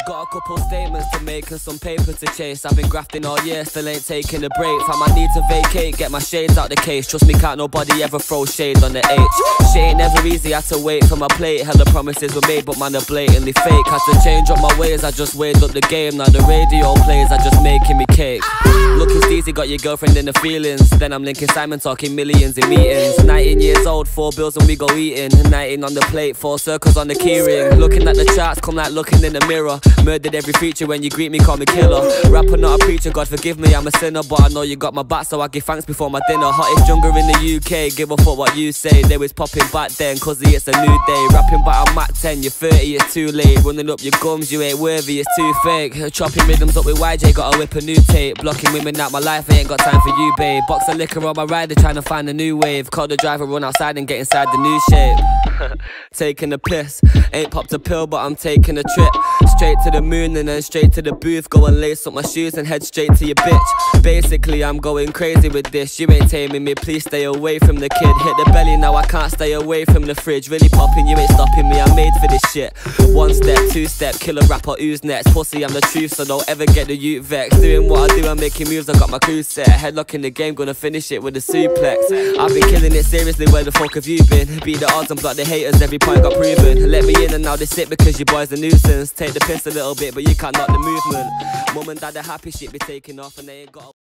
Got a couple statements to make and some paper to chase. I've been grafting all year, still ain't taking a break. Found my need to vacate, get my shades out the case. Trust me, can't nobody ever throw shade on the H. Shit ain't never easy, had to wait for my plate. Hella promises were made, but man, they're blatantly fake. Had to change up my ways, I just weighed up the game. Now the radio plays, I just making me cake. Looking steezy, got your girlfriend in the feelings. Then I'm linking Simon, talking millions in meetings. 19 years old, 4 bills and we go eating. 19 on the plate, 4 circles on the keyring. Looking at the charts, come like looking in the mirror. Murdered every feature, when you greet me, call me killer. Rapper, not a preacher, God forgive me, I'm a sinner. But I know you got my back, so I give thanks before my dinner. Hottest jungle in the UK, give a fuck what you say. They was popping back then, cause it's a new day. Rapping but I'm at 10, you're 30, it's too late. Running up your gums, you ain't worthy, it's too fake. Chopping rhythms up with YJ, gotta whip a new tape. Blocking women out my life, I ain't got time for you, babe. Box of liquor on my rider, trying to find a new wave. Call the driver, run outside and get inside the new shape. Taking a piss, ain't popped a pill but I'm taking a trip. Straight to the moon and then straight to the booth. Go and lace up my shoes and head straight to your bitch. Basically I'm going crazy with this. You ain't taming me, please stay away from the kid. Hit the belly now, I can't stay away from the fridge. Really popping, you ain't stopping me, I'm made for this shit. 1 step, 2 step, killer rapper, who's next? Pussy, I'm the truth, so don't ever get the youth vexed. Doing what I do, I'm making moves, I got my crew set. Headlock in the game, gonna finish it with a suplex. I've been killing it seriously, where the fuck have you been? Beat the odds and block the haters, every point got proven. Let me in and now they sit because your boy's a nuisance. Take the piss a little bit, but you can't knock the movement. Mum and dad are happy, shit be taking off and they ain't got